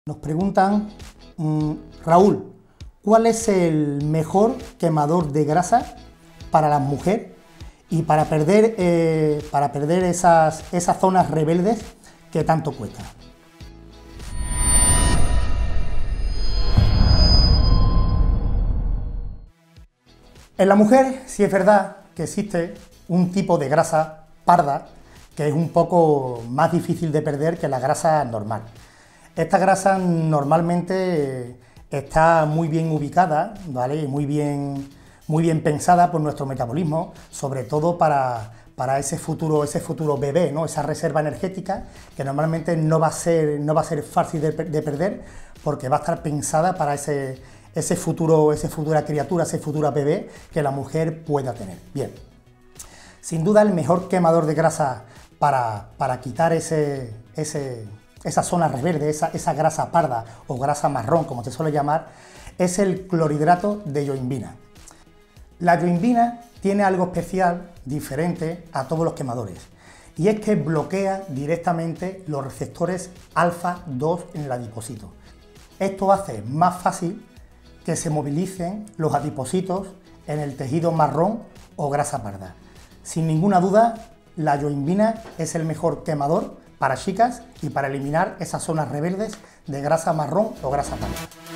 Nos preguntan, Raúl, ¿cuál es el mejor quemador de grasa para las mujeres y para perder esas zonas rebeldes que tanto cuesta? En la mujer sí es verdad que existe un tipo de grasa parda que es un poco más difícil de perder que la grasa normal. Esta grasa normalmente está muy bien ubicada, ¿vale? Muy bien pensada por nuestro metabolismo, sobre todo para ese futuro bebé, ¿no? Esa reserva energética que normalmente no va a ser fácil de perder porque va a estar pensada para esa futura criatura, ese futuro bebé que la mujer pueda tener. Bien, sin duda el mejor quemador de grasa para quitar esa zona reverde, esa grasa parda o grasa marrón, como se suele llamar, es el clorhidrato de yohimbina. La yohimbina tiene algo especial, diferente a todos los quemadores, y es que bloquea directamente los receptores alfa-2 en el adipocito. Esto hace más fácil que se movilicen los adipocitos en el tejido marrón o grasa parda. Sin ninguna duda, la yohimbina es el mejor quemador para chicas y para eliminar esas zonas rebeldes de grasa marrón o grasa parda.